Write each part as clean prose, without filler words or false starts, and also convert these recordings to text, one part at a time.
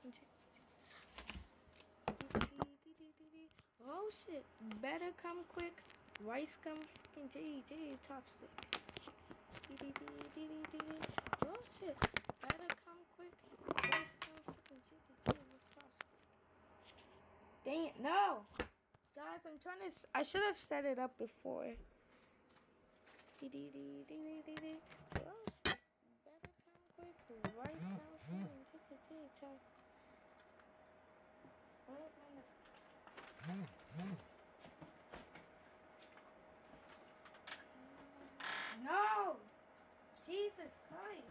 Oh shit. Better come quick. Rice come fucking J Topstick. Oh shit. Better come quick. Rice come fucking J Topstick. Dang it. No. Guys, I'm trying to. I should have set it up before. Oh shit. Better come quick. Rice come fucking J Topstick. No! Jesus Christ!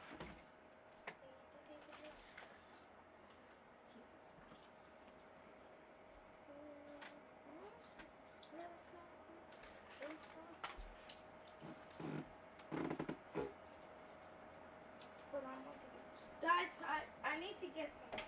Guys, I need to get some.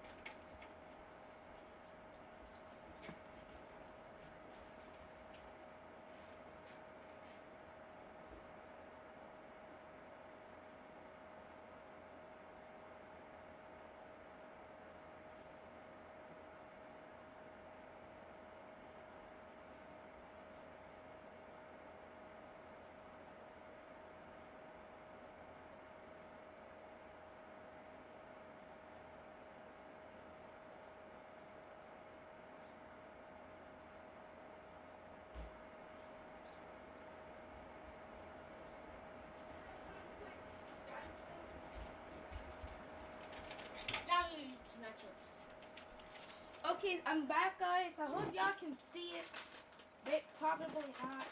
Okay, I'm back, guys. I hope y'all can see it. They probably not.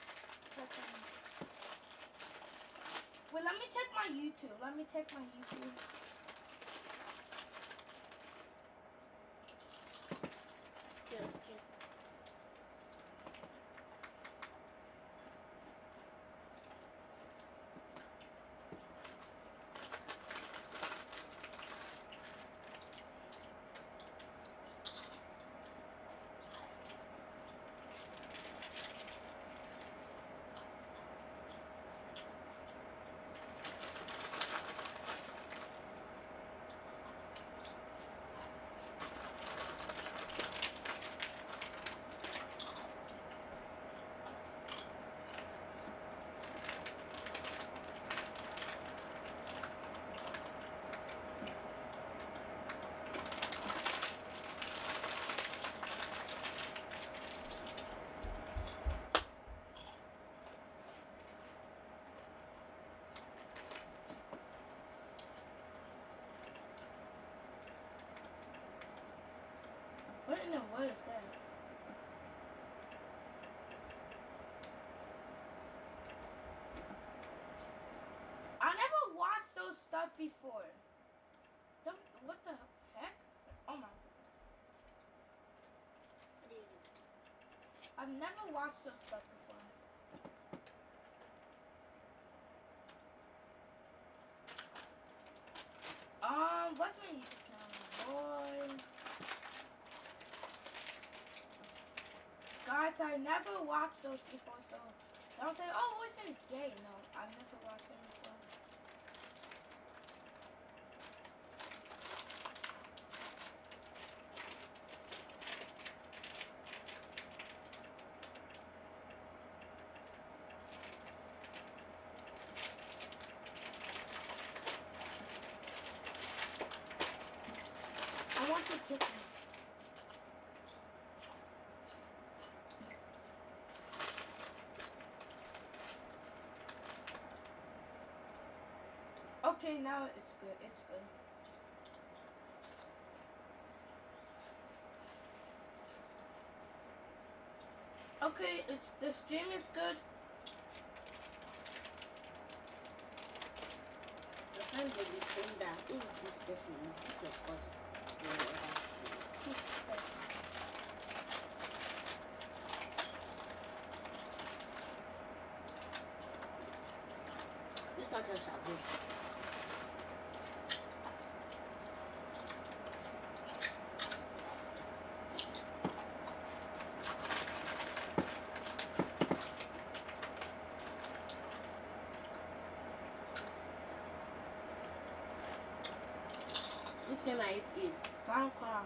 Well, let me check my YouTube. Yes, What in the world is that? I never watched those stuff before. What the heck? Oh my. What do you do? I've never watched those stuff before. What's my YouTube channel, boy? Guys, I never watched those before, so don't say, oh, what's this gay? No, I've never watched them before. I want the chicken. Okay, now it's good. It's good. Okay, the stream is good. The friend will be saying that who is this person? Is this your cousin? This not a shabu. Which name are you in? Minecraft.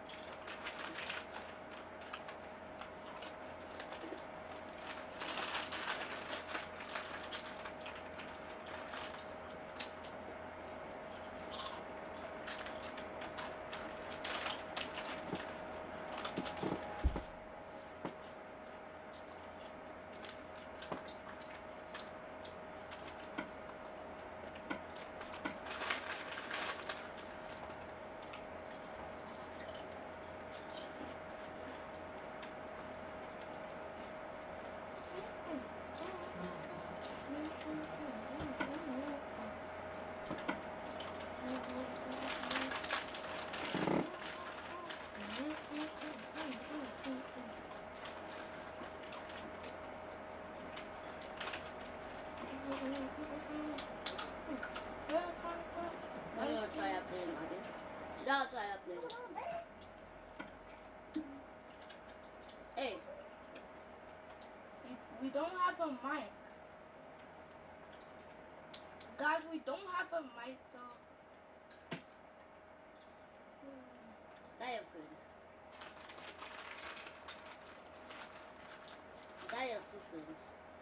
I'm gonna try out playing again. I'll try out playing. Hey, We don't have a mic. Guys, we don't have a mic, so... that your friend. That your two friends.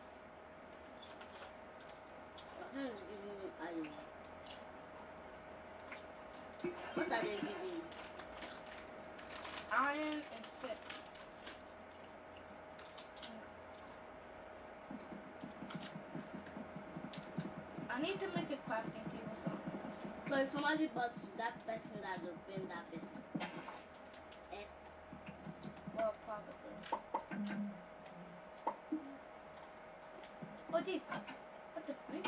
My friend is giving me iron. What are they giving you? Iron and sticks. I need to make a crafting table something. So if somebody bugs that person that will pin that person. Eh? Well, probably. Oh, geez. What the freak?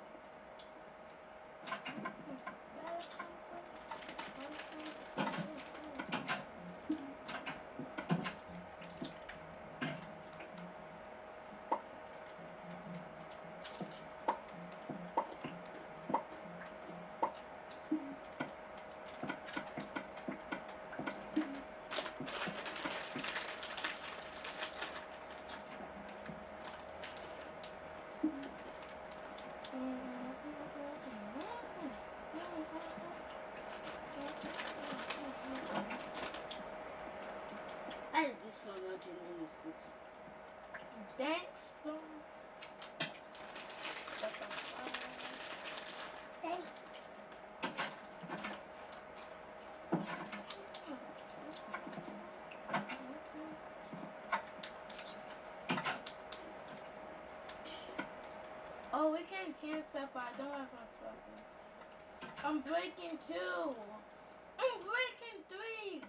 How is this one not your name is good? Thanks, bro. Thanks. Oh, we can chance stuff, but I don't have enough stuff. I'm breaking 2. I'm breaking 3.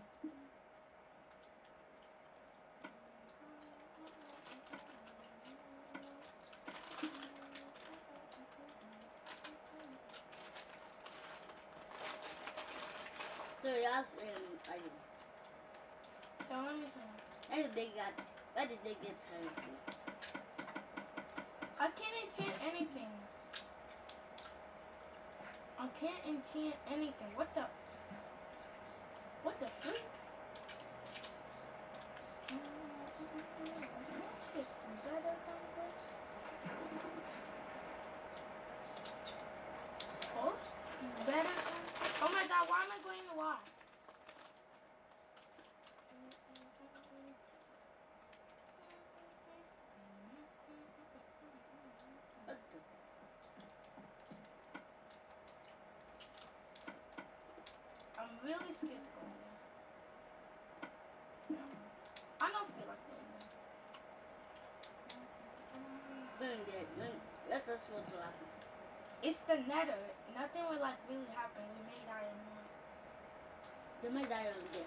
So you have iron. So let me tell you. Where did they get iron from? I can't enchant anything. I can't enchant anything. What the freak? Shit, better come quick. Oh, better come quick. Oh my god, why am I going to wall? What the? I'm really scared to go there. No. I don't feel like going there. Going there. Let us see what will happen. It's the nether. Nothing will like really happen. We made iron more. They made iron there.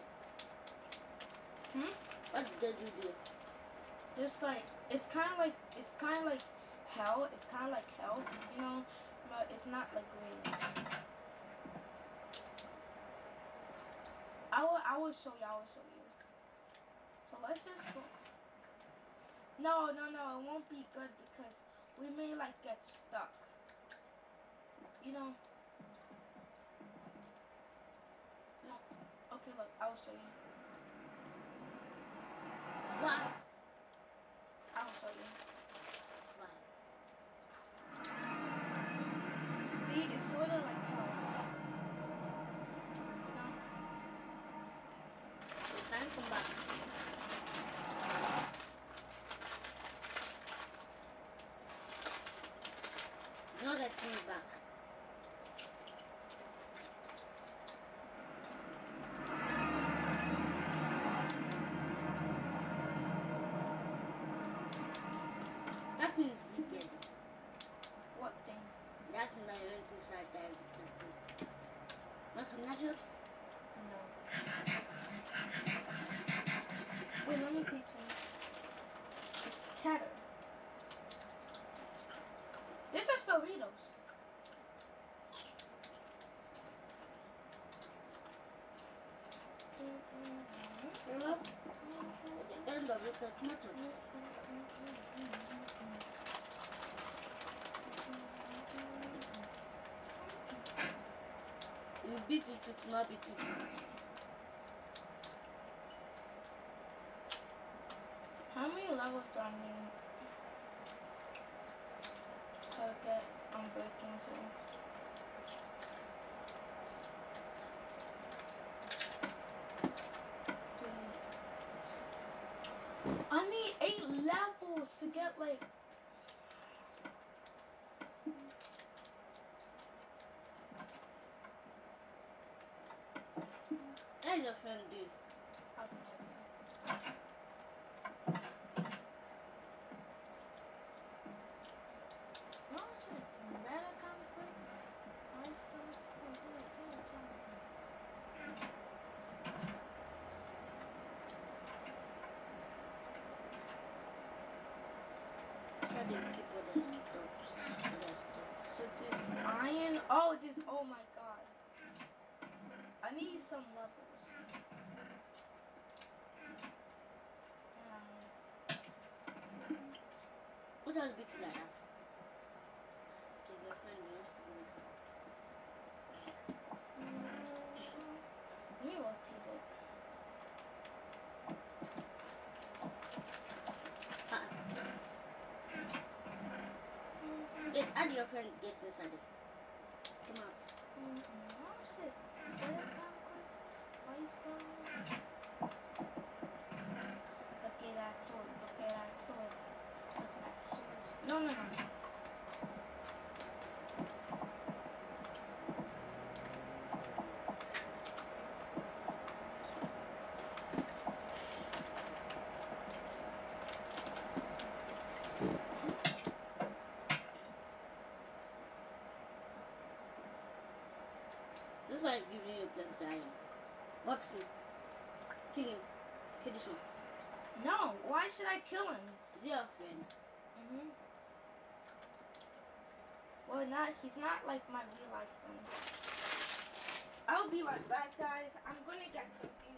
What did you do? Just like it's kind of like hell. It's kind of like hell, you know, but it's not like really. I will show you. I will show you. So let's just go. No, it won't be good because we may like get stuck. You know. No. Okay, look. I will show you. What? I will show you. What? See, it's sort of like hell. Time, come back. No, that thing back. That means wicked. What thing? That's when I went inside there. Want some nachos? No. Wait, let me taste some. It's cheddar. This is Doritos. You know? They're the wicked nachos. You beat it, it's not beating. How many levels do I need to get Unbreaking to? I need 8 levels to get like. That's your friend, dude. How do you keep all the stops? So this iron. Oh, this. Oh my god. I need some levels. What does beat like that? Okay, your friend wants to go. Let me rotate it. Wait, how do your friend get inside it? Come out. Okay, that's all. Okay, that's all. What's that? No, no, no. This one is giving you plenty iron. Boxing. Kill him. Kill this one. No, why should I kill him? Is he your friend? Well, he's not like my real life friend. I'll be right back, guys. I'm gonna get something.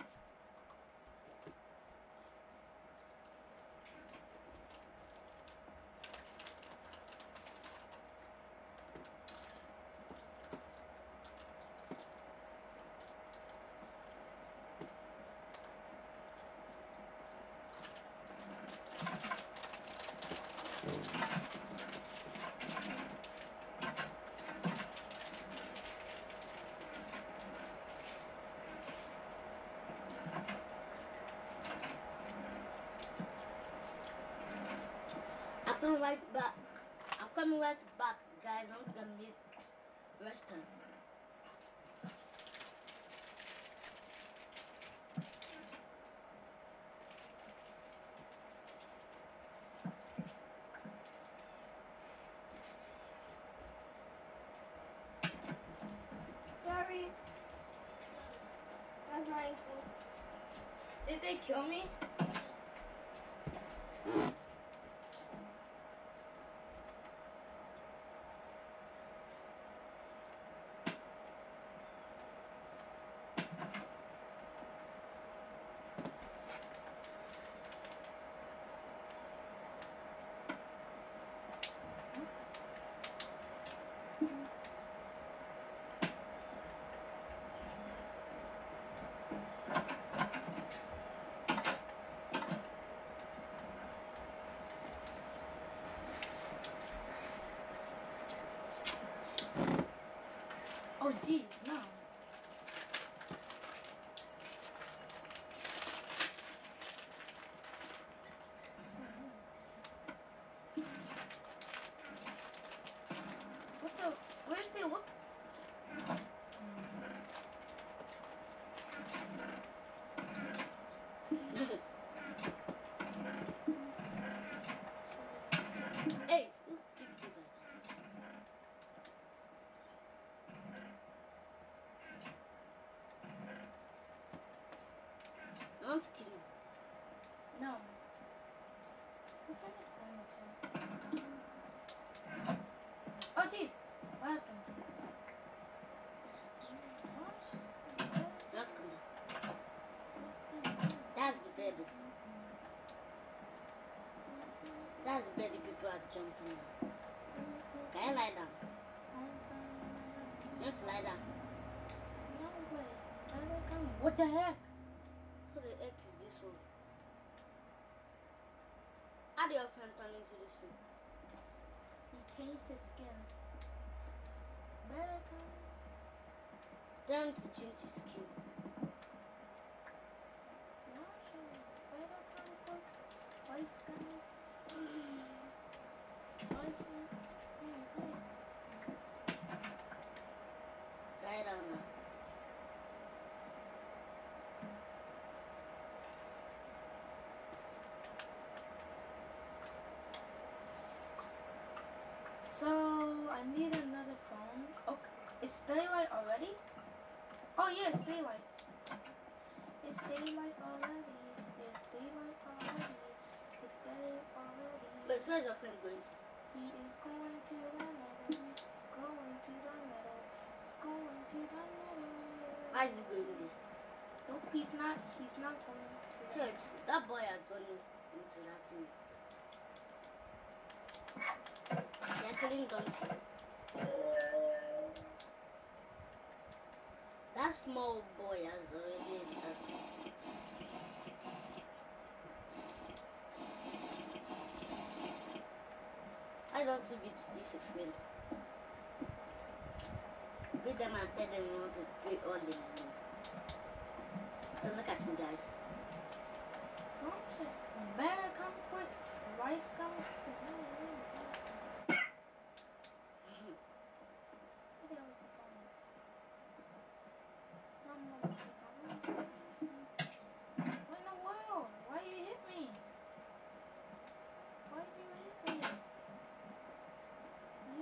I'm coming right back. I'm coming right back, guys. I'm gonna meet Western. Sorry. That's my fault. Did they kill me? Oh, geez, no. start jumping. Can you lie down? You want to lie down? No way. What the heck? Who the heck is this one? How did your friend turn into this thing? He changed his skin. Better come. Tell him to change his skin. No, better come quick. White skin. White skin. Lie down now. So I need another phone. Okay, it's daylight already? Oh yeah, it's daylight. It's daylight already. It's daylight already. It's daylight already. But where's your friend going? He is going to the meadow. He's going to the meadow. He's going to the meadow. Why is he going there? Nope, he's not. He's not going to. Good. That boy has gone into that thing. They're killing donkey. That small boy has already entered. I don't see beat this with me. Beat them and tell them you want to pay all the money. Don't look at me, guys. Okay. Better come quick. Rice come quick. What in the world? Why you hit me? Why did you hit me? You.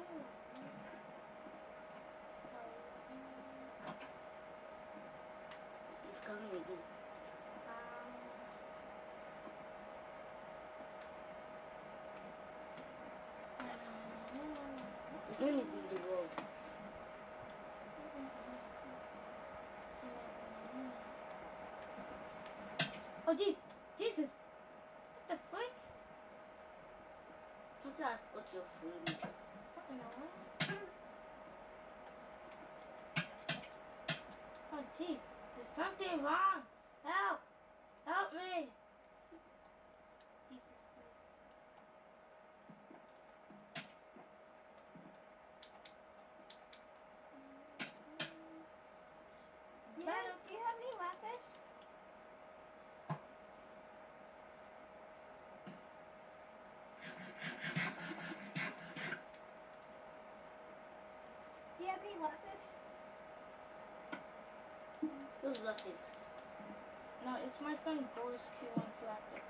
He's coming again. His name is in the world. Oh, jeez. Jesus. What the frick? Hunter has got your phone. What in the world? Oh, jeez. There's something wrong. Help. Help me. Jesus Christ. Yes, do you have any weapons? Do you have any weapons? Who's Lapis? No, it's my friend Boris Q wants Lapis.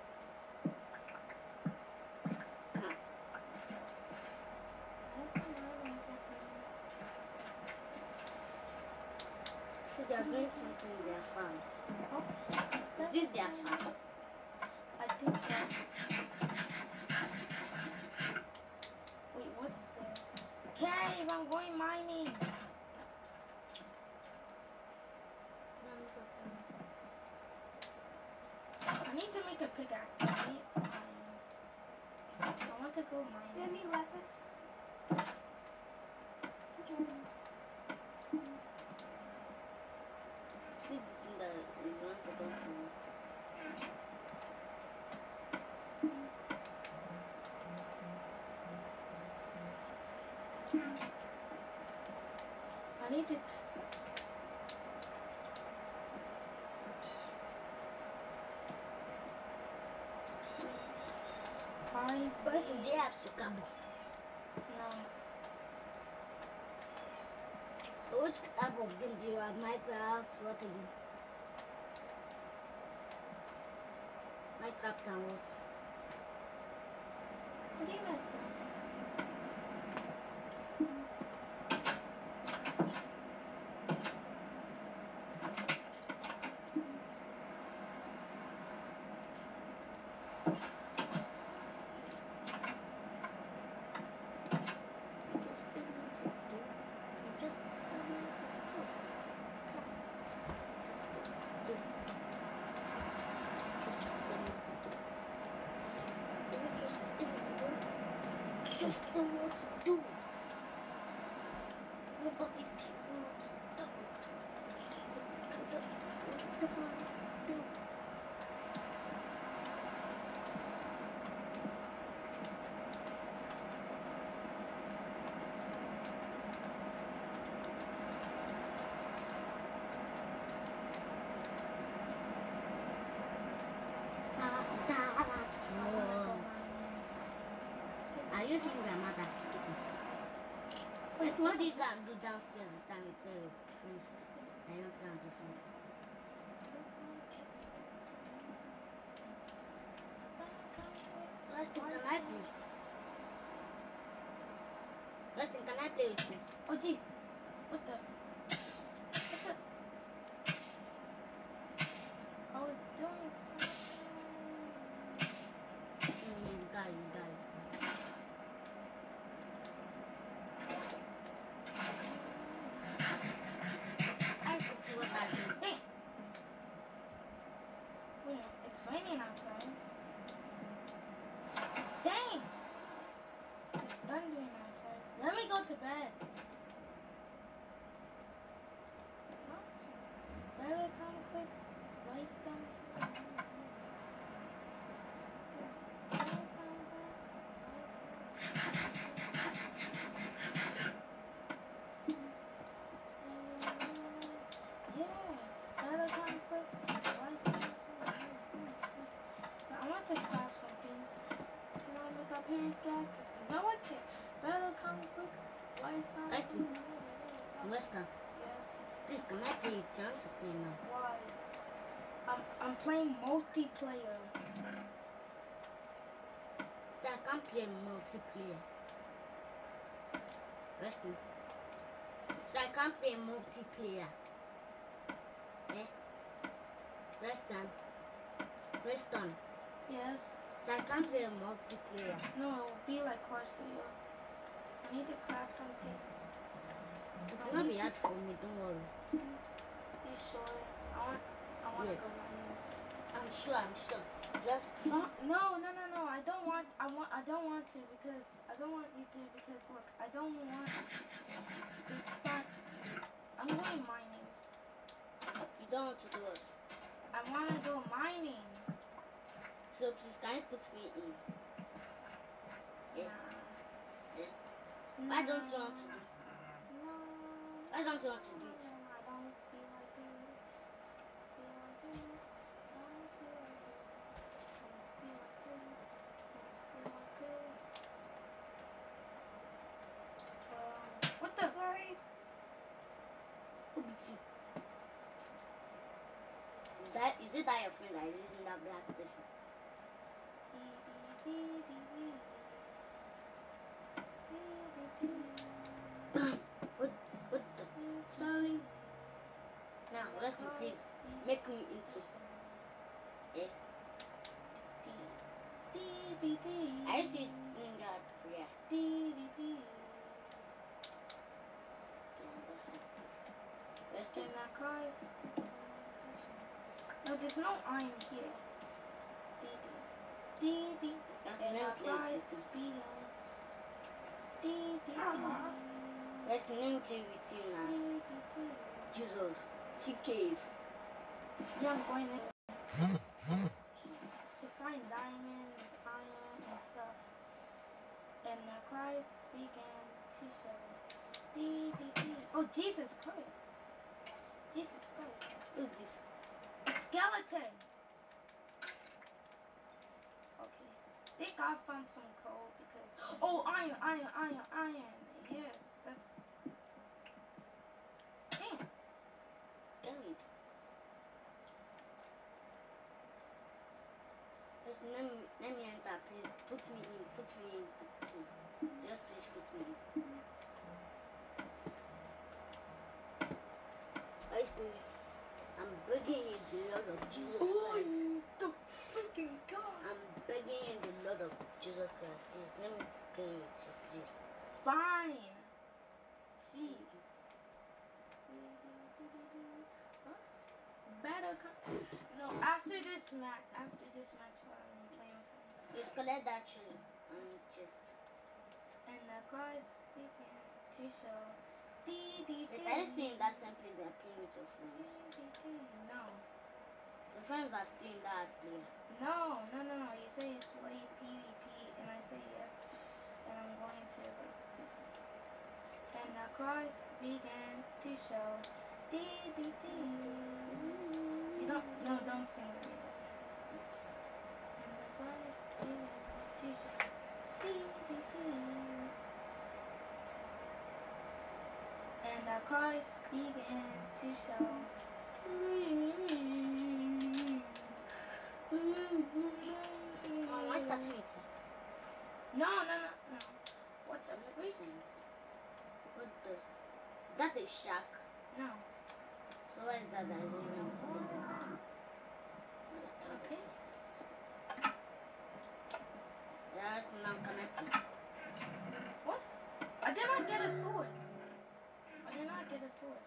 So they are going from their farm. Oh, Is this their farm? I think so. Wait, what's there? Cave, I'm going mining. I need to make a pickaxe. Right? I want to go Do you mining. have any weapons? This is the thing that you want to go somewhere. I need to. First, they have Chicago. No. So which type of game do you have? Minecraft, what again? Minecraft and what? What do you guys think? just know what to do. Nobody tells me what to do. Are you seeing grandma that she's sleeping? Wait, what do you gotta do downstairs the time you play with friends? I don't gotta do something. Rustin, can I play? Rustin, can I play with you? Oh jeez. What the? I was doing something. Guys. I can see what I do. Hey! Wait, it's raining outside. Dang! It's thundering outside. Let me go to bed. Better come quick. Lights down. No, I can't. Better come quick. Why is that? Rustin, Weston, Yes. please can I play with you? I want to play now. Why? I'm playing multiplayer. So I can't play multiplayer. Rustin. So I can't play multiplayer. Eh? Weston. Yes. So I can't play multiplayer. No, it will be like Cars for you. I need to crack something. It's gonna be hard for me, don't worry. You sure? I want Yes. to go running. I'm sure. Just No. I don't want to because I don't want you to because look, I don't want the sun. I'm going mining. you don't want to do it. I want to go mining. So please can you put me in? Yeah. Yeah. Why don't you want to do? No. Why don't you want to do it? I don't feel like it. What the? Sorry. Who beat you? Is it that your friend that is using that black person? What the? Sorry. Now, Leslie, please make me into. Eh? I used to doing that prayer. In that car. No, there's no iron here. That's And never our played fries it. is beating. Let's never play with you now. Jesus. See cave. Yeah, I'm going in. To find diamonds, iron, and stuff. And the cries began to show. Oh, Jesus Christ. Jesus Christ. Who's this? A skeleton. Okay. Think I found some coal because. Oh, iron. Yes, that's. Damn. Damn it. Let's let me enter, please. Put me in. Just please put me in. I'm begging you in the Lord of Jesus Christ. The freaking God. I'm begging you in the Lord of Jesus Christ. Please let me play with you, please. Fine. Jeez. Better come. No, after this match, I'm playing with him. You collect that tree and just. And the cars begin to show. Dee, dee, Wait, dee. are you still in that same place and playing with your friends? No. Your friends are still in that play. No. You say it's play PvP, and I say yes, and I'm going to go. And the cars began to show. Dee, dee, dee. You don't sing with me. And the cars began to show. Dee, dee, dee. And the cars began to show. Oh, why starting with you? No. What the freak? What the? Is that a shark? No. So why is that guy doing still? Okay. Yeah, so now can I play? What? I did not get a sword. What the freak?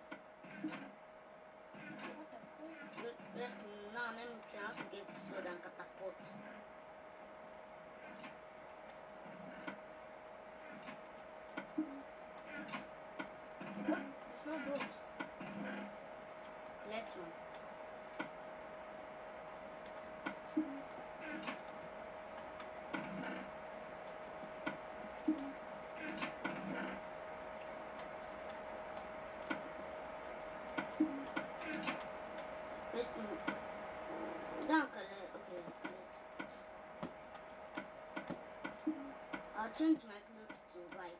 Wait, let's now let me play how to get sword and catapult. What? It's not those. Collect one. Let's do. Don't collect. Okay, collect. I'll change my clothes to white.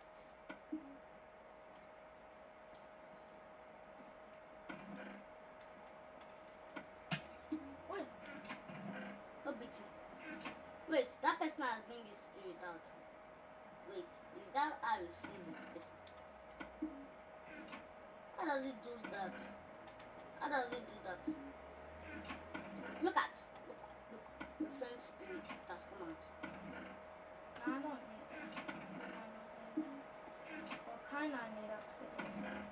What? Oh, bitch. Wait, that person has bring his spirit out. Wait, is that how he feels his person? How does it do that? How does it do that? Look. Your friend's spirit has come out. No, I don't need that. Well, kinda I need obsidian.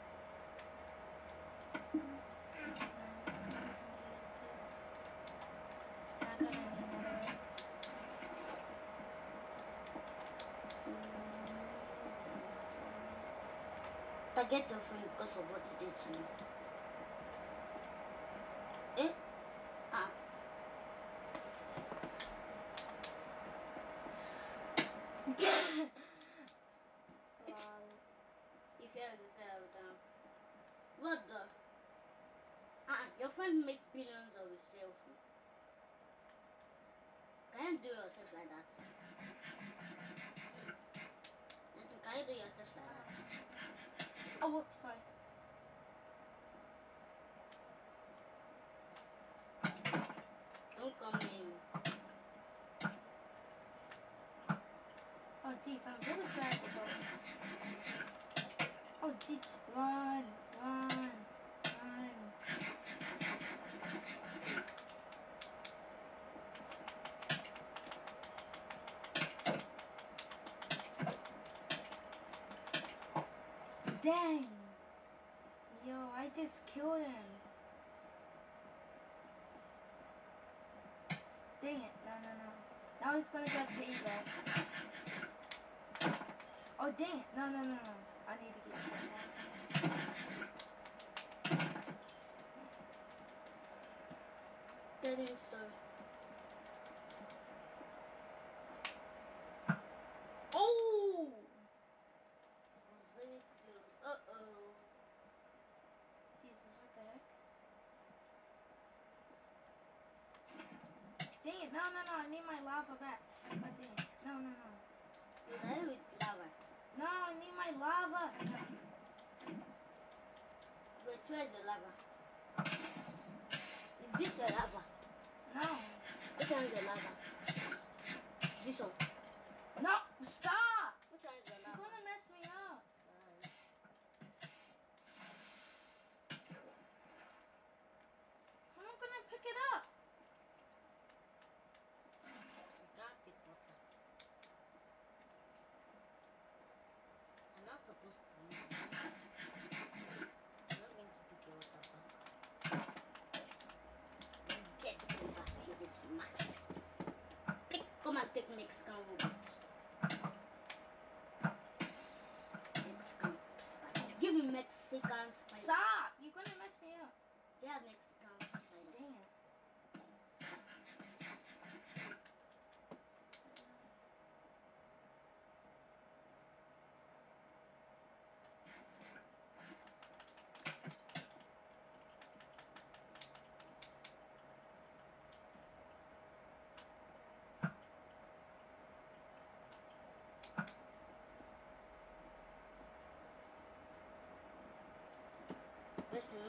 I kinda need netherite. Target your friend because of what he did to you. Eh? Ah. He fell himself down. What the? Your friend make billions of himself. Can you do yourself like that? Listen, can you do yourself like that? Oh, whoops, sorry. Don't come near me. Oh, jeez, I'm really glad to go. Oh, jeez, run. Dang. Yo, I just killed him. Dang it. No. Now he's gonna get payback. Oh, dang it. No. I need to get payback. Didn't so. Oh! It was very close. Uh-oh. Jesus, what the heck? Dang it. No. I need my lava back. Oh, dang it. No. Wait, are you with lava? No, I need my lava. No. Wait, where's the lava? Is this your lava? No. Which one is the lava? This one. No, stop! Which one is the You're lava? gonna mess me up. Sorry. How am I gonna pick it up? You can't pick water. I'm not supposed to use it. I'm not going to pick your water back. Get me back here, this max.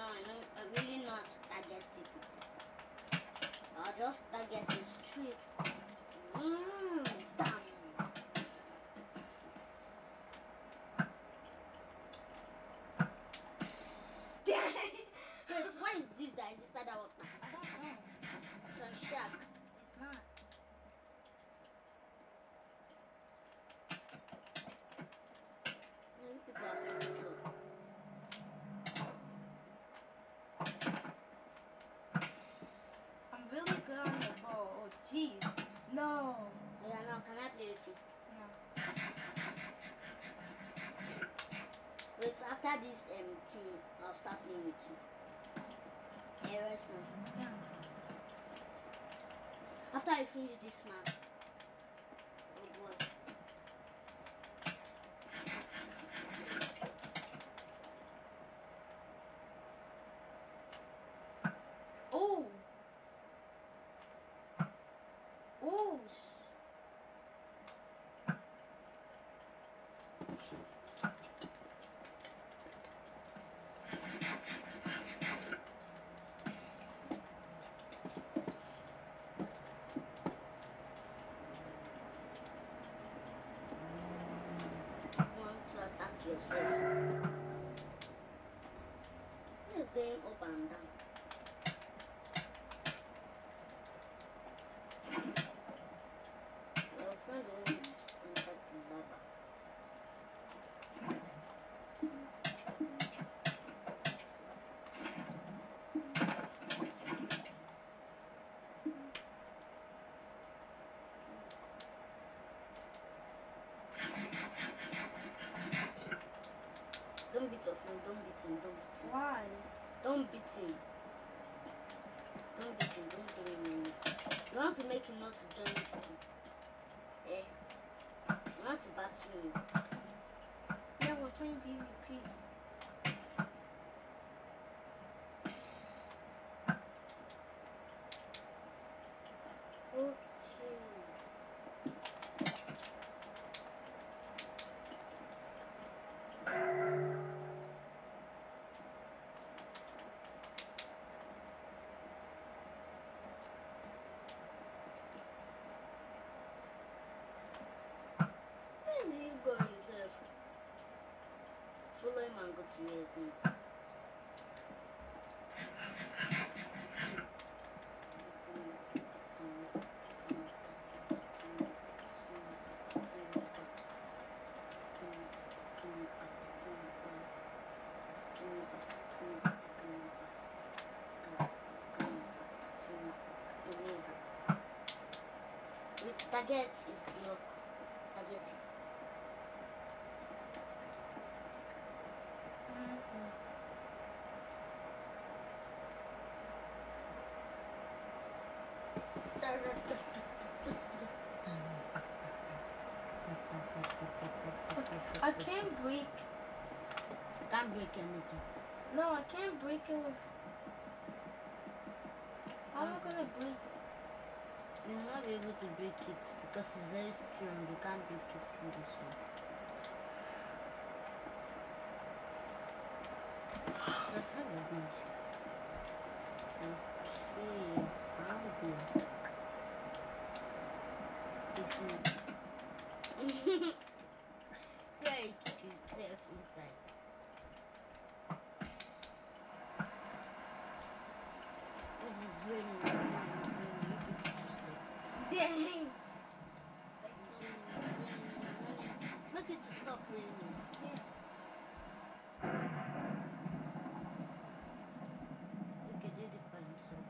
I really not target people. I'll just target the street. Damn. Wait, what is this that is inside our water? I don't know. It's a shark. It's not. Many people are fighting so. I'm really good on the ball. Oh, jeez. No. Yeah, now can I play with you? No. Wait, after this team, I'll start playing with you. Yeah, rest now. Yeah. After I finish this map. Oh boy. Oh. Oh. Want to attack yourself. It's going up and down. Your friend won't enter the lava. Don't beat your friend, don't beat him, don't beat him. Why? Don't beat him. Don't beat him, don't do anything. You want to make him not to join you. Eh? You want to battle him. Yeah, we're playing PvP. Okay. Where is he going himself? Follow him and go to his room. With target is block. Target it. I can't break. Can't break anything. No, I can't break it with. How am I gonna break it? You will not be able to break it because it's very strong. You can't break it in this one. But how is this? Okay, found you. See how he keep himself inside. It is raining. Dang. Make it to stop raining. Look at it by himself.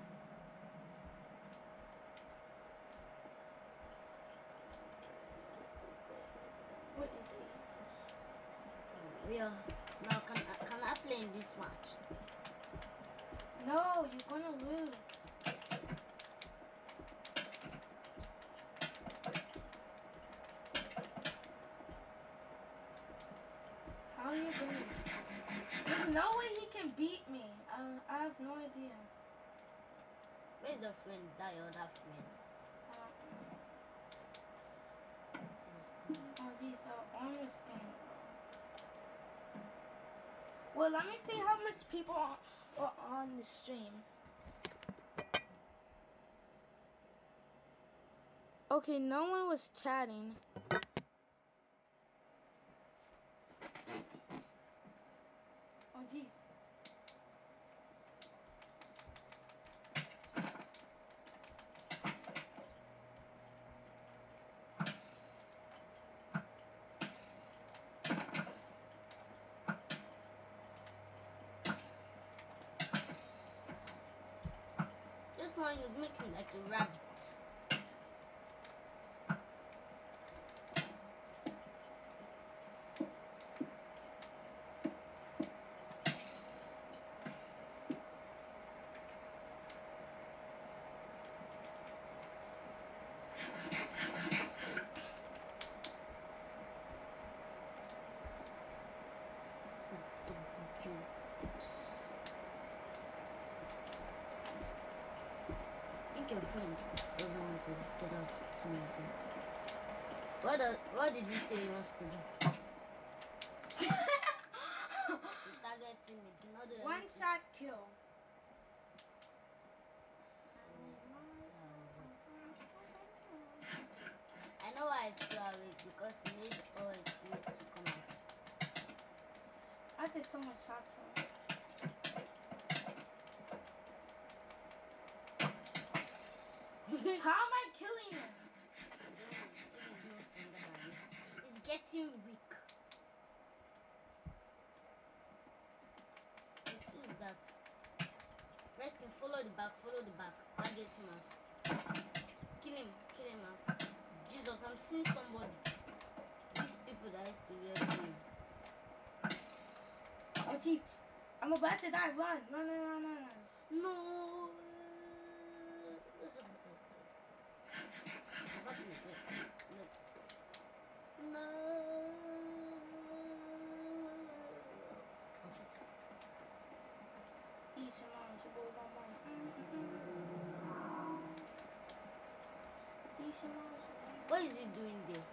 What is it? Yeah. Now can I play in this match? No, you're gonna lose. How are you doing? There's no way he can beat me. I have no idea. Where's the friend? That your other friend. Oh, geez, our armor skin. Well, let me see how much people or on the stream. Okay, no one was chatting. Oh, jeez. This one you make me like a rabbit. I think your friend doesn't want to get out to me. What did he say he wants to do? Targeting me. Do not do One anything. shot kill. I know why it's still awake because he made all his food to come out. I did so much shots on. How am I killing him? I don't know. Maybe he's not stronger than you. He's getting weak. Wait, who is that? Resting, follow the back, target him off. Kill him off. Jesus, I'm seeing somebody. These people that used to real game. Oh, jeez. I'm about to die. Run. No. Unfortunately, look. No. What is he doing there?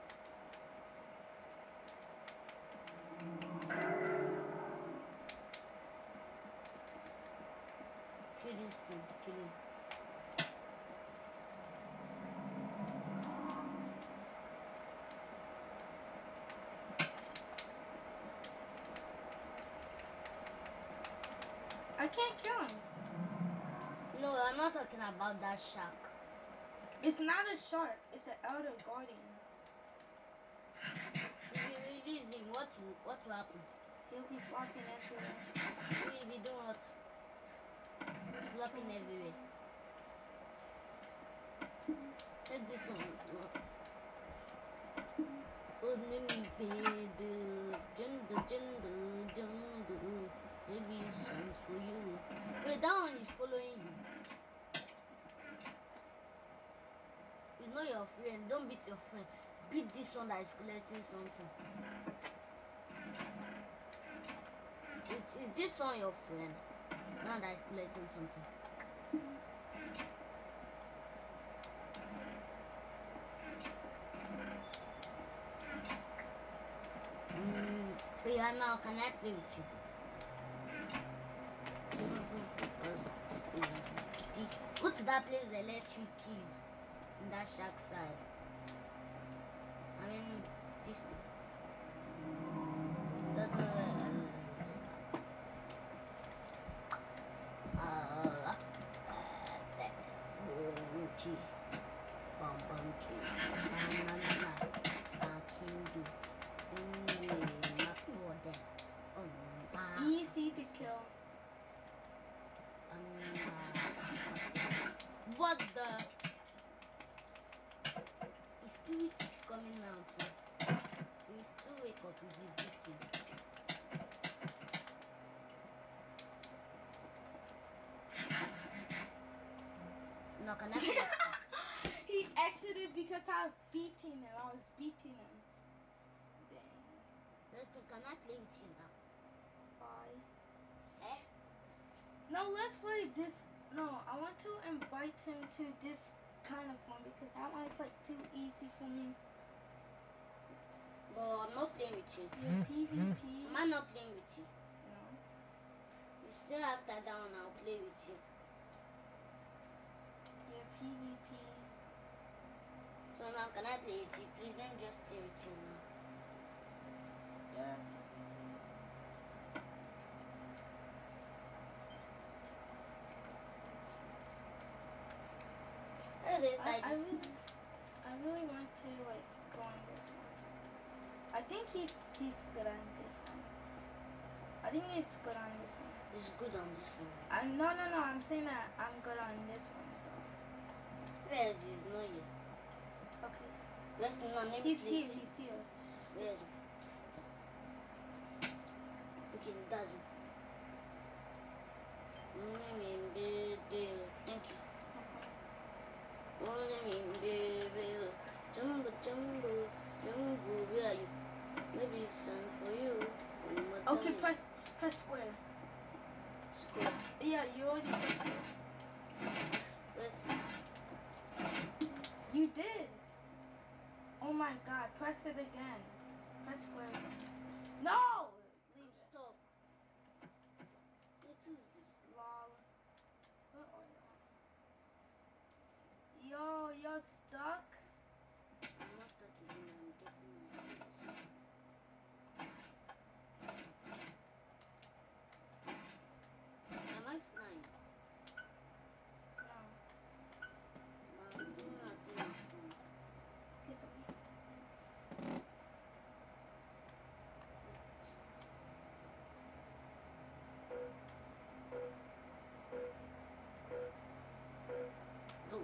Kill this thing, kill him. I can't kill him. No, I'm not talking about that shark. It's not a shark. It's an elder guardian. If you release him, what will happen? He'll be flopping everywhere. He will be doing what? Flopping everywhere. Take this one. Maybe it sounds for you. Wait, that one is following you. You know your friend. Don't beat your friend. Beat this one that is collecting something. Is this one your friend? Now that is collecting something. Yeah, now can I play with you? Go to that place, electric keys in that shark side. I mean, this thing. That's not where Easy to kill. What the? His spirit is coming now too. He will still wake up with the beating. No, can I play? He exited because I was beating him. Dang. Listen, can I play with you now? Bye. Eh? No, let's play this. No, I want to invite him to this kind of one because that one is like too easy for me. But I'm not playing with you. Your PvP. Am I not playing with you? No. You Say after that one, I'll play with you. Yeah, PvP. So now, can I play with you? Please don't just play with you now. Yeah. I really I like this. really want to like go on this one. I think he's good on this one. I think he's good on this one. It's good on this one. No. I'm saying that I'm good on this one. So Where is he? He's not here. okay. Let's not name He's play here. with you. He's here. Where is he? Okay, it doesn't. Thank you. Only me, baby. Jumbo, where are you? Maybe it's time for you. Okay, press square. Square. Yeah, you already pressed it. Press it. You did. Oh my God! Press it again. Press square again. No. Leave it. Stop. Wait, who's this? Lol. Where are you? Yo, you're stuck. I'm not stuck again. I'm getting my Jesus. Am I flying? No. I'm feeling as if I'm flying. Kiss me. Go.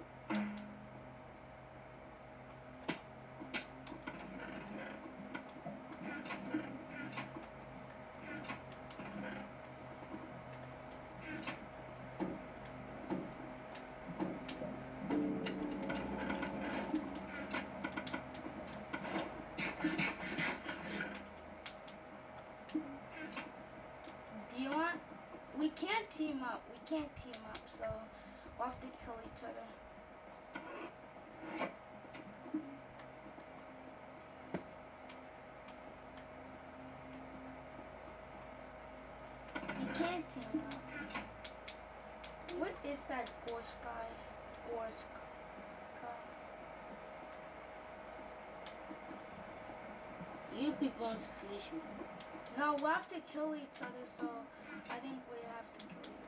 Do you want? We can't team up. We can't team up. So we'll have to kill each other. You can't team up. What is that Gorsk guy? Gorsk guy. You people want to finish me. No, we'll have to kill each other. So I think we have to kill you.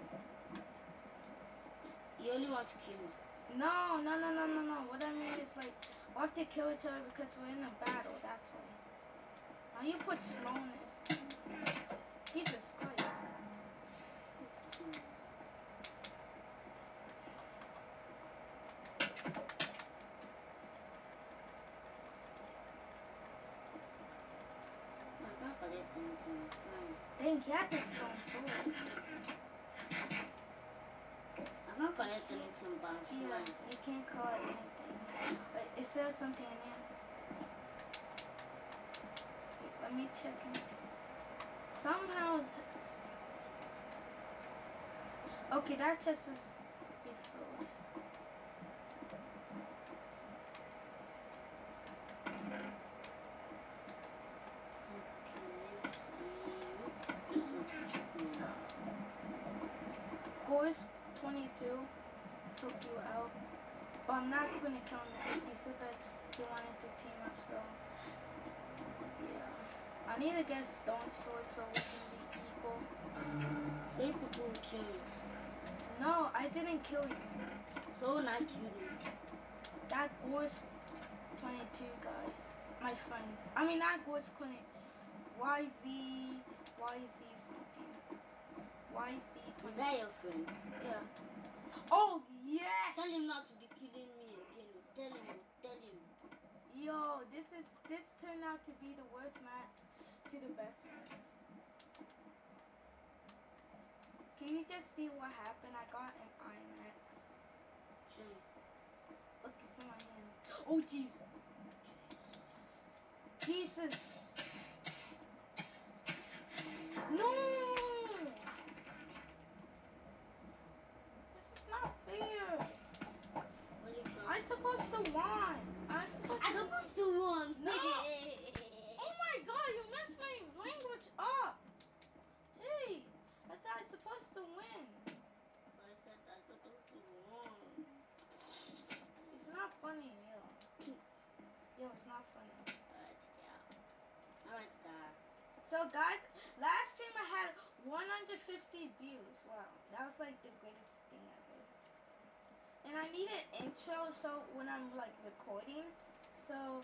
You only want to kill me. No. What I mean is like we'll have to kill each other because we're in a battle. That's all. Now you put slowness. Jesus Christ. I can't collect anything. I'm flying. Dang, he has a stone sword. I can't collect anything, but I'm Yeah, flying. you can't call it anything. Wait, is there something in here? Wait, let me check in. Somehow. Okay, that chest is filled. Gorsk 22 took you out. But I'm not gonna kill him because he said that he wanted to team up, so yeah. I need to get stone sword so we can be equal. So you people will kill me. No, I didn't kill you. So when I kill you, That Gorsk 22 guy. My friend. I mean not Gorsk 20. YZ something. YZ is 20. that your friend? Yeah. Oh yes! Tell him not to be killing me again. Tell him. Yo, this turned out to be the worst match to the best match. Can you just see what happened? I got an Iron Axe. Show me. Look, it's in my hand. Oh jeez. Jesus. No. This is not fair. Only God. I'm supposed to win. I'm supposed to won. No. Oh my God, you messed my language up. Gee, I said I'm supposed to Yo, it's not funny. Alright, guys. So guys, last stream I had 150 views. Wow, that was like the greatest thing ever. And I need an intro so when I'm like recording. So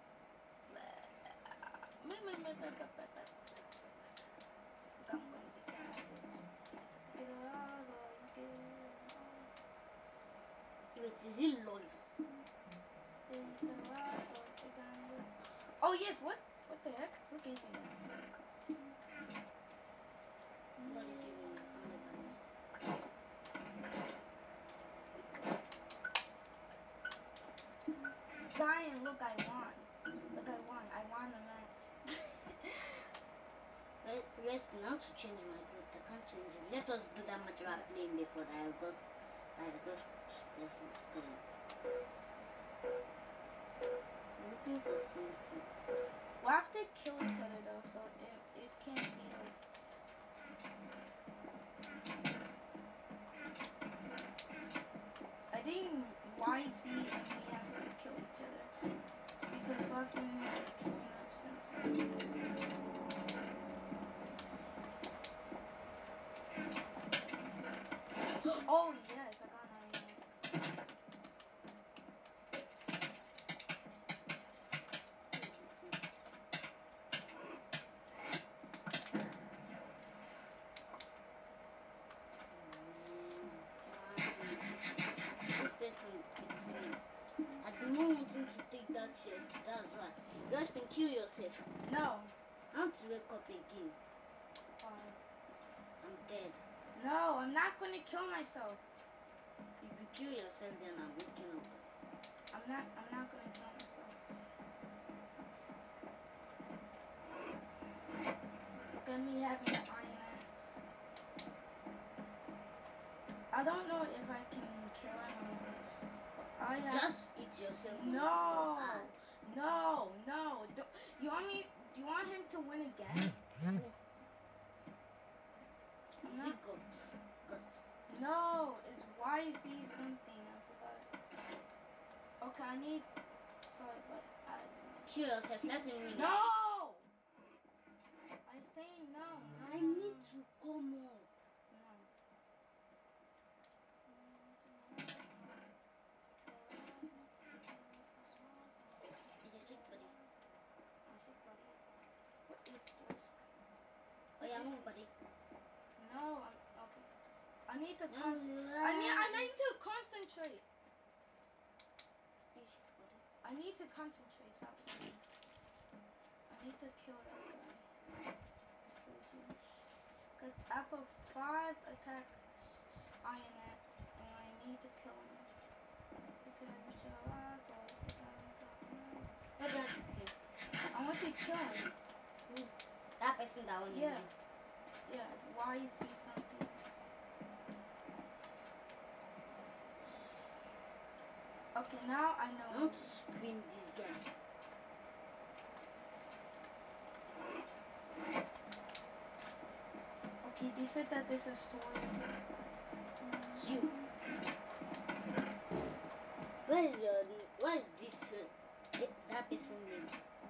Wait, is it Lois? oh yes, what the heck? Who gave me that? Nobody gave me my family balance. Zion, look, I won. Look, I won. I won the match. Rest now to change my group. I can't change it. Let us do that much about playing before that. I got yes, good. I'm looking for something. We'll have to kill each other though, so it can't be like. I think YZ and me have to kill each other because we've been killing up since. Oh yes, I got 9 minutes. I've been wanting to take that chest, that's why. You guys can kill yourself. No. I want to wake up again. Fine. I'm dead. No, I'm not gonna kill myself. If you kill yourself, then I'm waking up. I'm not gonna kill myself. Look at me having an iron axe. I don't know if I can kill him. I just eat yourself. No, no, no. You want me? Do you want him to win again? Is it guts? No, it's YZ something. I forgot. Okay, I need. Sorry, but kill yourself. Let him win. No. I say no. I need to come up. Oh yeah, move, buddy. No, okay. I need to I need to concentrate. I need to concentrate. Stop saying. I need to kill that guy. Because I have a 5 attack iron axe, and I need to kill him. I want to kill him. That person that one. Yeah. Yeah. Why is he something? Okay, now I know. I want to scream this guy. Okay, they said that there's a story. You. What is this? That person name?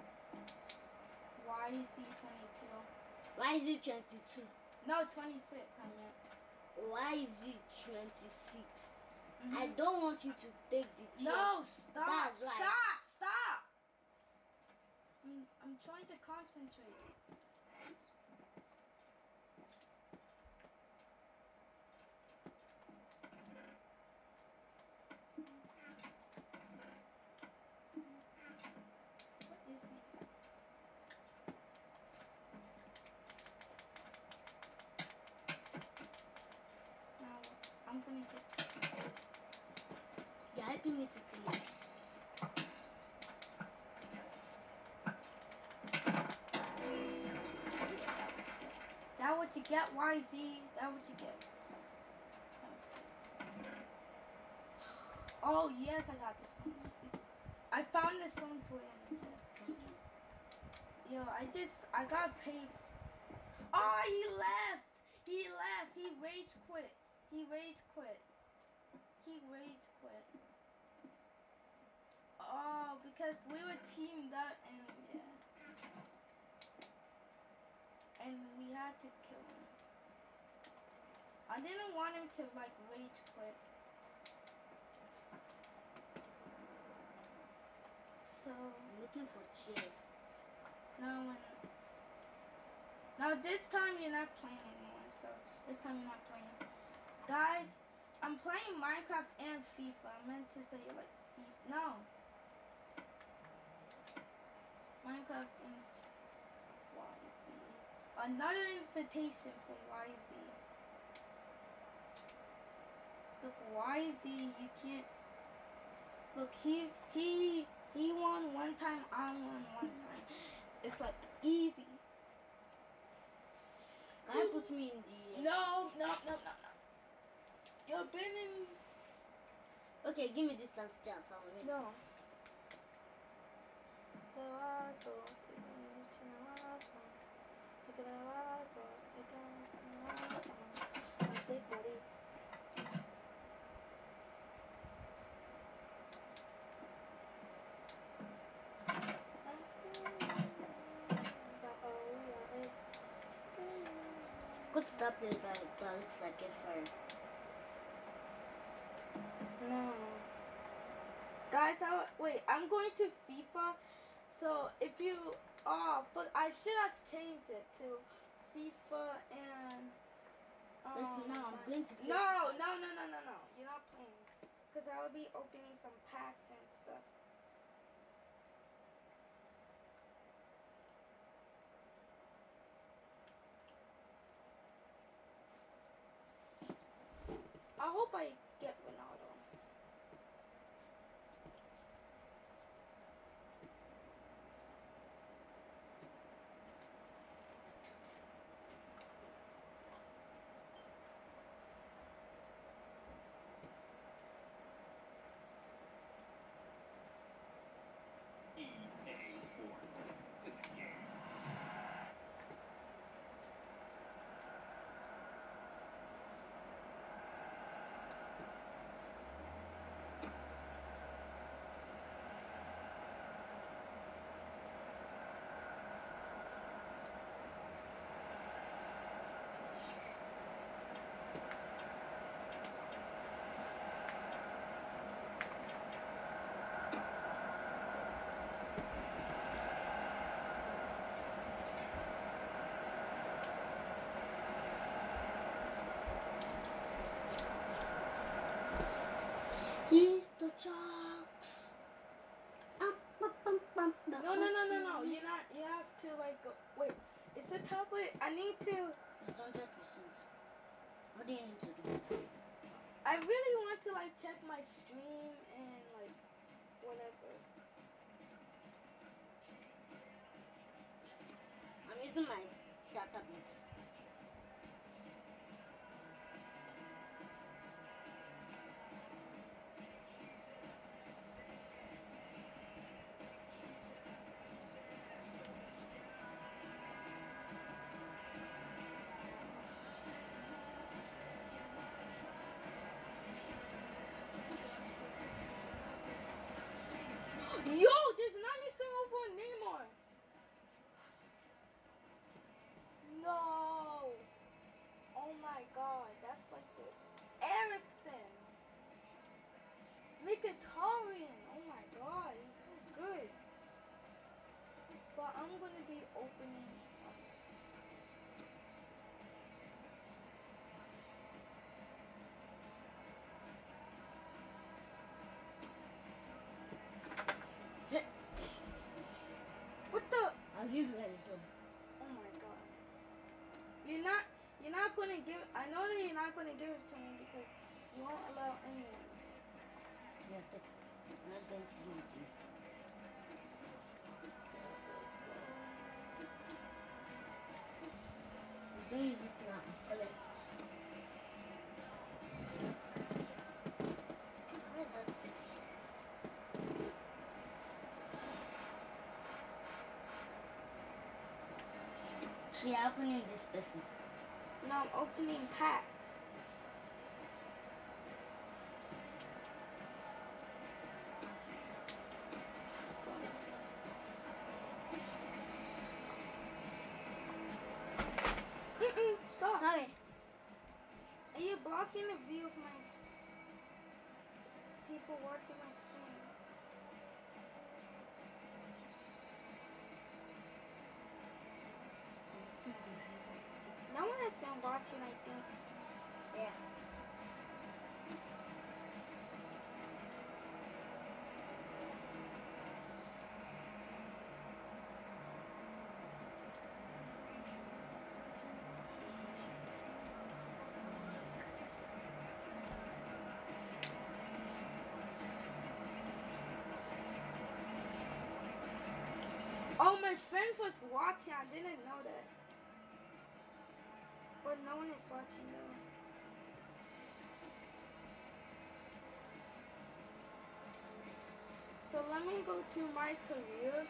Why is he 22? Why is it 22? No, 26. I meant. Why is it 26? I don't want you to take the chance. No, stop. That's right. Stop. I'm trying to concentrate. I'm gonna get. You're helping me to clean. That what you get, YZ. That what you get. Oh yes, I got this one. I found this one toy in the chest. Yo, I got paid. Oh, he left. He rage quit. Oh, because Cause we were teamed up and yeah. And we had to kill him. I didn't want him to like rage quit. So I'm looking for chests. now this time you're not playing anymore. So this time you're not playing. Guys, I'm playing Minecraft and FIFA. I meant to say like FIFA. No. Minecraft and YZ. Another invitation from YZ. Look, YZ, you can't. Look, he won one time. I won one time. It's like easy. Guy put me in the. No. You've been in. Okay, give me this last chance. I'll win. No. Go to that place that looks like a fire. No. Guys, wait, I'm going to FIFA. So if you but I should have changed it to FIFA and Listen, now I'm going to play No. FIFA. You're not playing. Because I will be opening some packs and stuff. I hope I get Ronaldo. He's the jocks. No. You're not. You have to like go. Wait, it's a tablet. I need to. It's 100%. What do you need to do? I really want to like check my stream and like whatever. I'm using my database. Yo, there's 97 over Neymar. No. Oh my God, that's like the Ericsson. Mkhitaryan. Oh my God, he's so good. But I'm gonna be opening some. What the? I'll give you guys some. Oh my God. You're not gonna give. I know that you're not gonna give it to me because you won't allow anyone. Yeah, take it. I'm not going to give it to you. Don't use it now. Collect it. How is that? So you're opening this person. No, I'm opening packs. Sorry. And you're blocking the view of my people watching my stream. No one has been watching, I think. Yeah. Oh, my friends was watching. I didn't know that. But no one is watching though. So let me go to my career.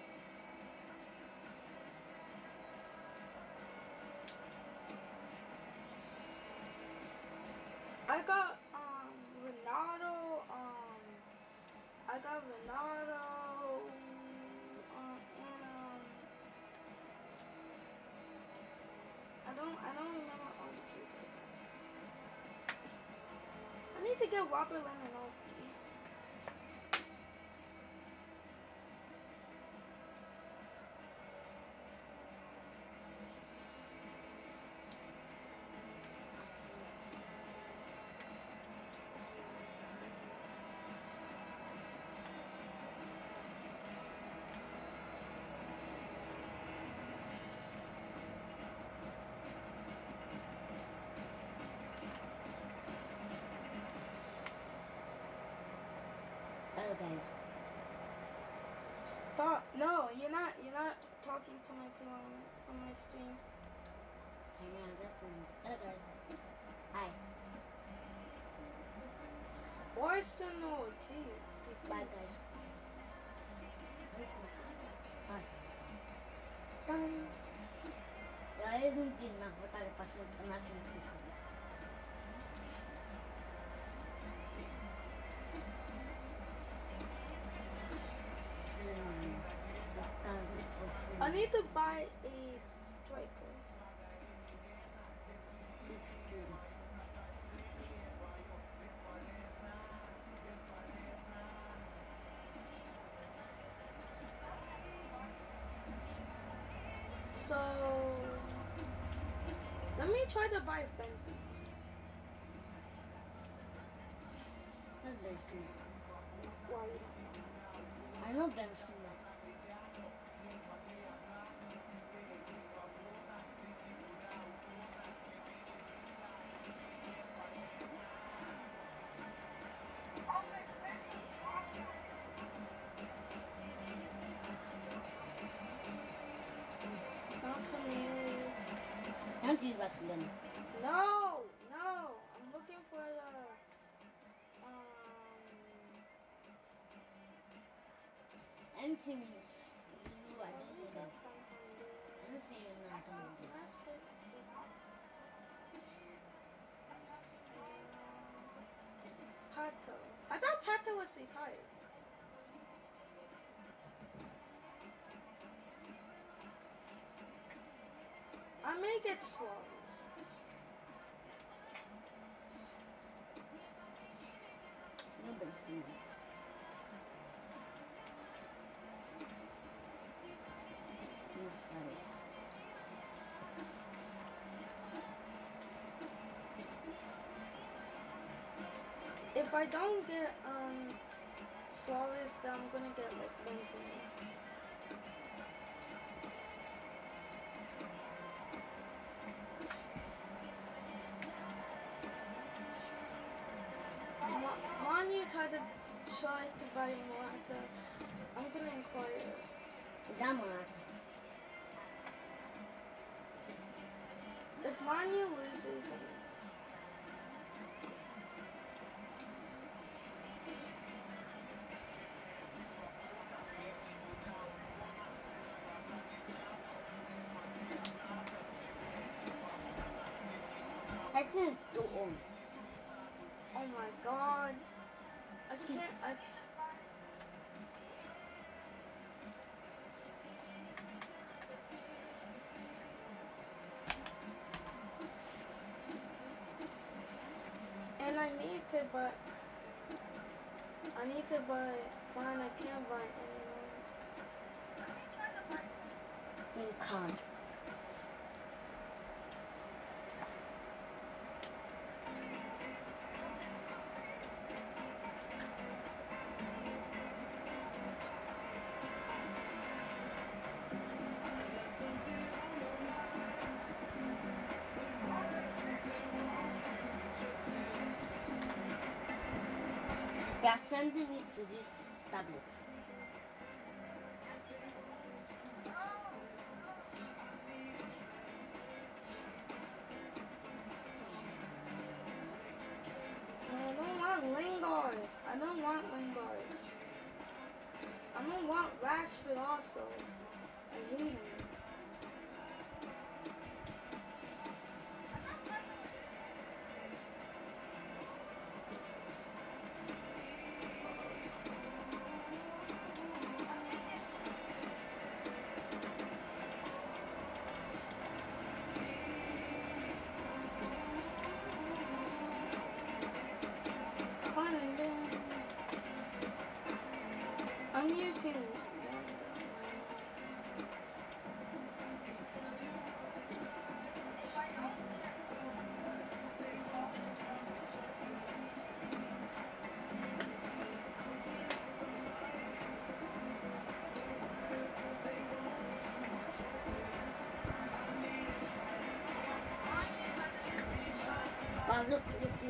I got Ronaldo, I got Ronaldo, and I don't remember all the pieces. I need to get Robert Lewandowski. Hello guys. Stop! No, you're not talking to my people on my stream. Hang on, hello guys. Hi. Arsenal, jeez. Bye guys. Hi. Done. Ya es un chino, ahorita le paso el más importante. I need to buy a striker. So let me try to buy Benson. That's Benson. Well, you don't know. I know Benson. Don't use Barcelona. No, I'm looking for the anything you do, I don't do that. Anything you know, I don't do that. Pato. I thought Pato was retired. I may get Suarez. Nobody's seen it. Here's Suarez. If I don't get Suarez, then I'm gonna get like Benzema. Manu tried to buy Morata. I'm gonna inquire. Is that Morata? If Manu loses, then I think it's still on. oh my god. I See. can't. to buy. I need to buy. Fine, I can't buy anymore. You can't. We are sending it to this tablet. No, I don't want Lingard. I don't want Lingard. I don't want Rashford also. I hate him. I'm using. Oh, look.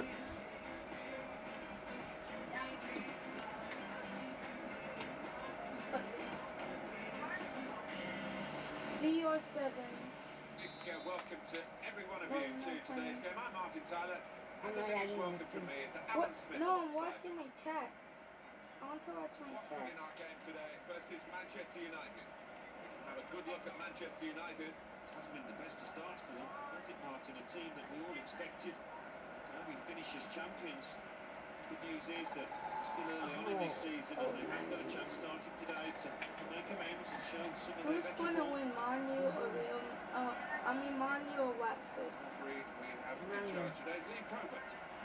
CR7. Welcome to every one of you to today's game. I'm Martin Tyler. And the next welcome from me is to What? Alan Smith. No, I'm watching my chat. I want to watch my What's chat. in our game today versus Manchester United. We can have a good look at Manchester United. Hasn't been the best of starts for them, has it, Martin? A team that we all expected to maybe finish as champions. Good news is that still early on in this season and they have got a chance started today to make amends and show some of their Who's better going to form. win, Manu or Real? Manu or Watford? Referee we have in charge today is Lee Probert.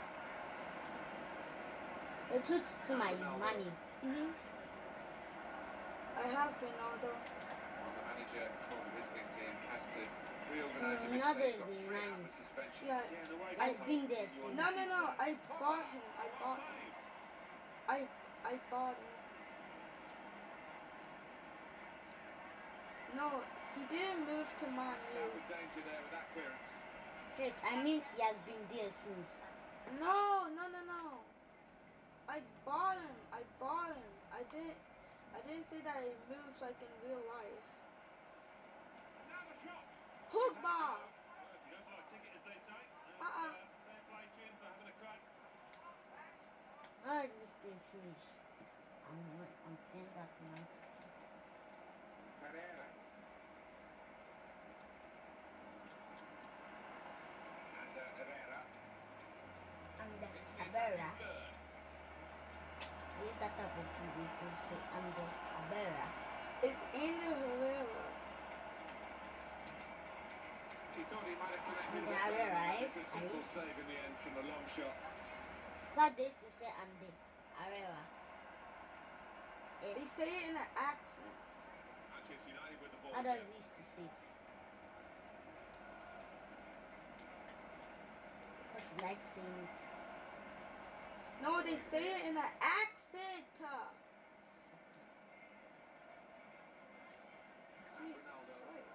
They took to my money. I have Ronaldo. Well, the manager for the visiting team has to reorganise a bit. Ronaldo They've is got in 3 line. hours suspension. Yeah. the way I've they been play, there you since. No. I bought him. I bought him. I bought him. No, he didn't move to Man U. Sound of danger there with that clearance. Wait, I mean he has been there since. No. I bought him. I didn't say that he moves like in real life. Now the shot. Pogba. You don't buy a ticket, as they say. Uh-uh. Fair play to him for having a crack. Oh, this game finished. I'm 10 that night. Pereira. And Herrera. And It's Abera. third. I use that type of thing they used to say and Abera. It's Ander Herrera. He thought he might have connected And with Herrera, it. yes, It's a I simple used save in the end from the long shot. What they used to say and Abera. They say it in an accent. Manchester United with the ball. How does again. he used to say it? Because he likes saying it. No, they say it in an accent. Jesus Christ.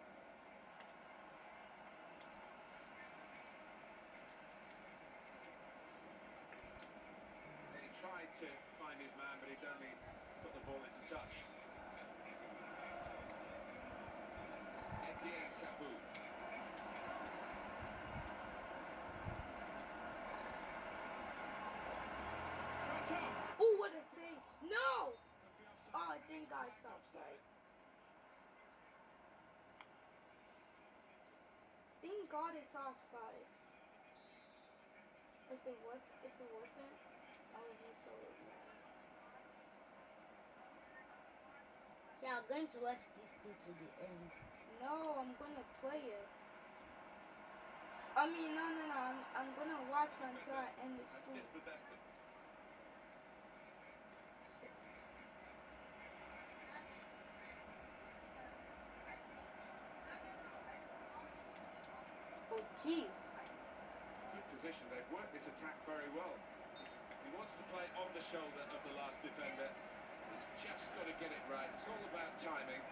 He tried to find his man, but he's only put the ball into touch. Etienne Capoue. Oh, what a save. No! Oh, thank God it's offside. Thank God it's offside. If it wasn't, I would be so mad. Yeah, I'm going to watch this thing to the end. No, I'm gonna play it. I mean, no. I'm gonna watch until I end the Has stream. dispossessed it. Oh, jeez. Good position. They've worked this attack very well. He wants to play on the shoulder of the last defender. He's just got to get it right. It's all about timing.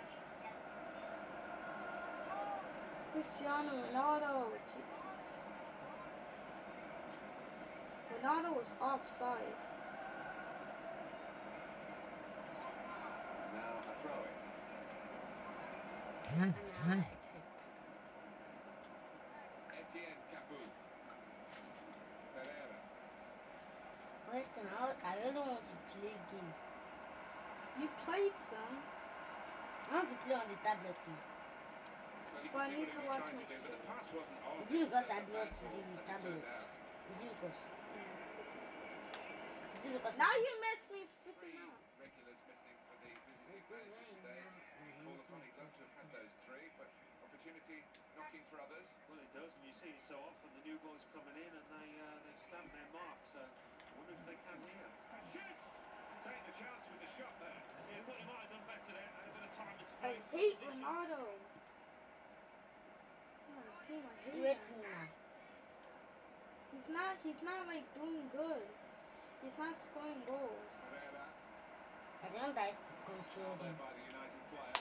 Cristiano Ronaldo. Jeez. Ronaldo was offside. Now a throw in. Etienne Capoue. Pereira. Listen, I really want to play game. You played some. I want to play on the tablet now. Well, you Well, I can see need what to he was watch trying my to do, but the stream. pass wasn't on. Is it because I Bad brought ball, the as it turned tablet? out. Is it because? Is it because? Now you messed me freaking Three out. regulars missing for the visiting It's good managers rain today. now. Paul Lafont, he'd love to have had those three, but opportunity knocking for others. Well, it does, and you see it so often. The new boys coming in and they stamp their mark. So I wonder if they can here. Shoots! Take the chance with the shot there. Yeah, thought he might have done better there. Had a bit of time and I space. hate Ronaldo. Come on, team, I hate You wait him. till now. He's not like doing good. He's not scoring goals. Pereira, I don't like to control there him. by the United player.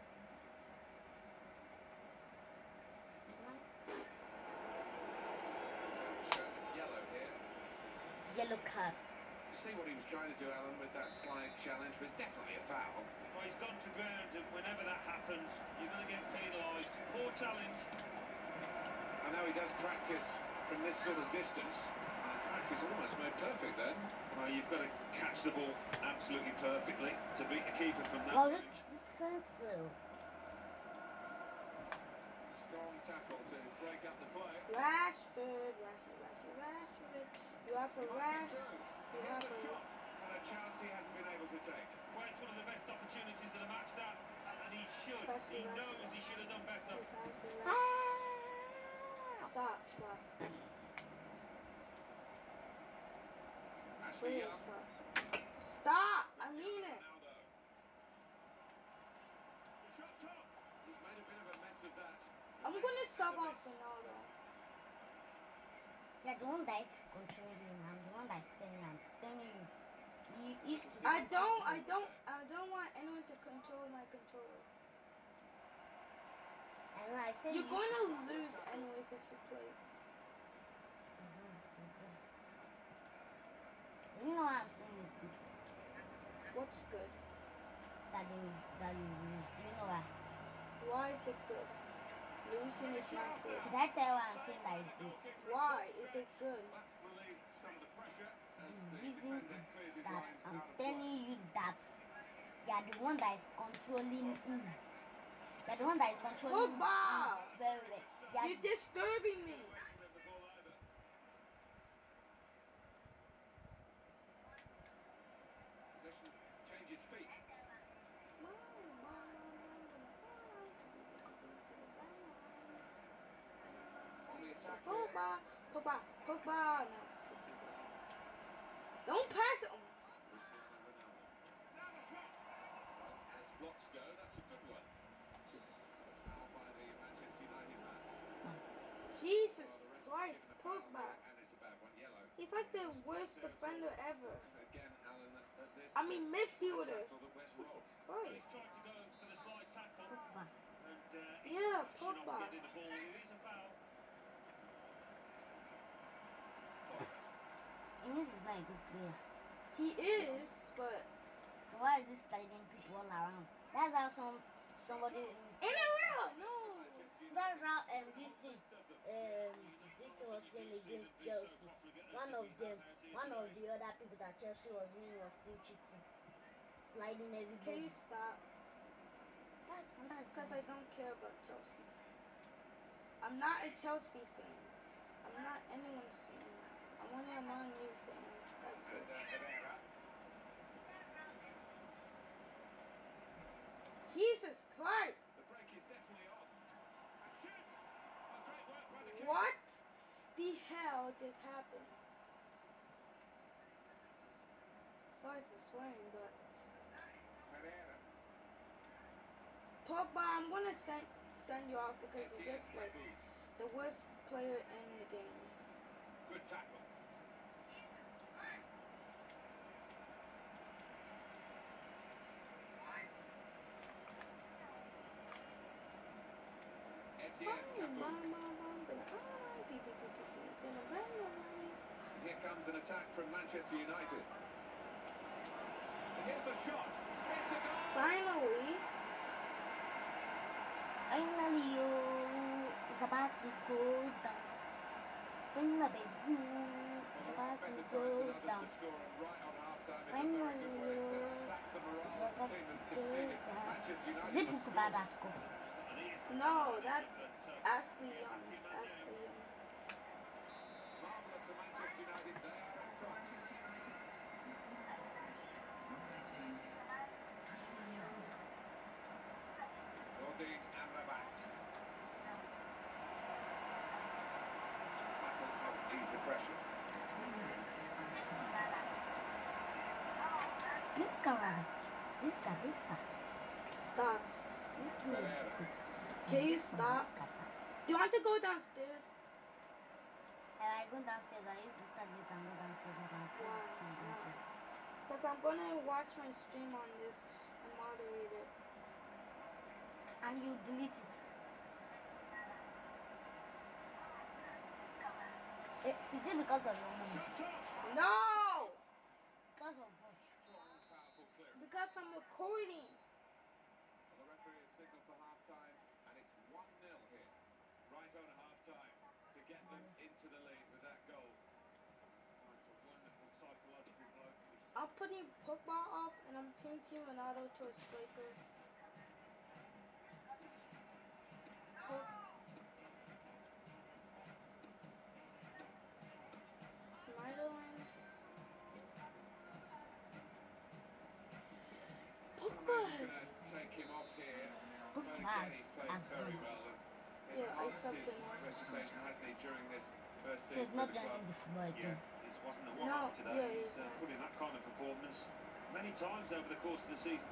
Shown yellow here. Yellow card. See what he was trying to do, Alan, with that slide challenge was definitely a foul. Well, he's gone to ground, and whenever that happens, you're going to get penalised. Poor challenge. I know he does practice from this sort of distance. Practice almost made perfect then. Well, you've got to catch the ball absolutely perfectly to beat the keeper from that Well, it's range. sensible. Strong tackle to break up the play. Rashford. You have a He might Rash. be through. You He have has a a. shot and a chance he hasn't been able to take. Well, it's one of the best opportunities of the match, that, and he should. Rashi, He Rashi, knows Rashi. he should have done better. Stop. Ashley Please Young. stop. I mean it. Ronaldo. The shot top. He's made a bit of a mess of that. I'm gonna sub off Ronaldo. Yeah, the one that is controlling, I'm the one that is telling you. He used to. I don't want anyone to control my controller. And I say You're gonna lose anyways if you play. You know what I'm saying is good. What's good? That you lose. Do you know why? Why is it good? Losing is not good. Should I tell why I'm saying that is good? Why is it good? That's relieved some of the pressure as The the reason defender is clears his that lines I'm out of telling play. you that you are the one that is controlling him. You are the one that is controlling him Pogba! very well. You are You're disturbing me. Of the ball either. Possession changes feet. On the attack here. Pogba. No. Don't pass it. Cristiano Ronaldo. Now the shot. Well, as blocks go, that's a good one. Foul by the Manchester United man. Jesus Well, the ref Christ, given a foul Pogba. there, and it's a bad one, yellow. He's like the worst defender ever. Again, Alan, this I mean midfielder. tackle that went wrong. Jesus Well, Christ. he's tried to go for the slide tackle, Pogba. and Yeah, he's actually Pogba. not getting the ball. It is a foul. Ines is not a good player. He is, but So why is he sliding people all around? That's how somebody in a row, no. that's how this thing was playing against Chelsea. One of the other people that Chelsea was winning was still cheating. Sliding Can everybody. you stop? That's Because I don't care about Chelsea. I'm not a Chelsea fan. I'm not anyone's fan. I'm only a Man U fan. That's And it. Herrera. Jesus Christ! The break is definitely on. And shoots. A great work by the keeper. What? what just happened. Sorry for swearing, but Pereira. Pogba, I'm gonna send you off because you're Etienne just like Capoue. the worst player in the game. Good tackle. Etienne Capoue. Here comes an attack from Manchester United. And here's the shot. It's a goal. Finally, Finally, you is about to go down. Finally, you is about to go down. Finally, you is about to go down. Zip Kubadasko. no, that's Ashley Young. Ashley Young. Marvellous for Manchester United there in front. Nordin Amrabat. That will help ease the pressure. This guy. Stop. Pereira. Can you stop? Do you want to go downstairs? And I go downstairs, I use this tablet and go downstairs and I Why? come downstairs. Because I'm gonna watch my stream on this and moderate it. And you delete it. Is it because of your money? No! Because of what? Strong, powerful clearance. Because I'm recording. Well, the referee has signalled for half-time, and it's 1-0 here. Right on half-time to get them into the lead with that goal. Oh, it's a wonderful psychological blow. I'm putting Pogba off and I'm changing Ronaldo to a striker. Snyderland. Pogba. I'm going to take him off here. But again, he's played very well. And Yeah, I enhanced subbed his him off. reputation, hasn't he, during this first So season it's not with the club. joining the football Yeah, again. this wasn't a No, one-off today. yeah, He's he's not. put in that kind of performance many times over the course of the season.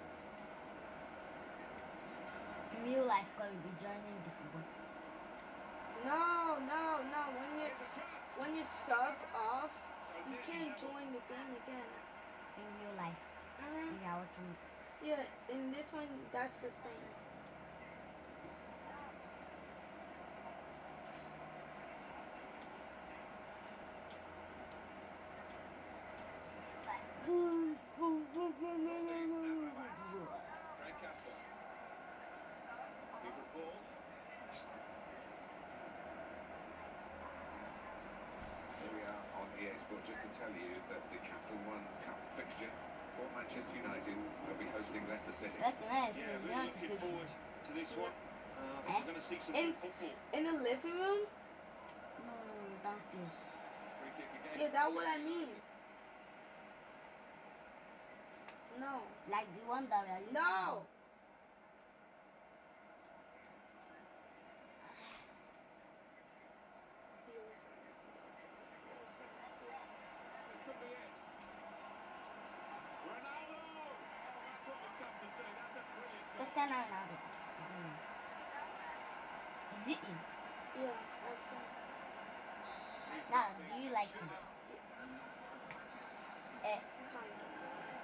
Real life guy will be joining the football. No. When you sub off, you can't join the game again. In real life. When you are watching it. Yeah, in this one, that's the same. Frank Casper. Keeper's ball. Here we are on EA Sport, just to tell you that the Capital One Cup fixture for Manchester United will be hosting Leicester City. That's the nice. Yeah, You really want to looking push forward me. to this one. I think we're going to see some In- good football. In the living room? No, downstairs. Free kick again. Yeah, that's what I mean. No. Like the one that we are using. No! It could be it. Ronaldo! Oh, that's what we've come to see. That's a brilliant goal. Cristiano Ronaldo. Is it in? Yeah, that's it. Now, do you like him? Kind of.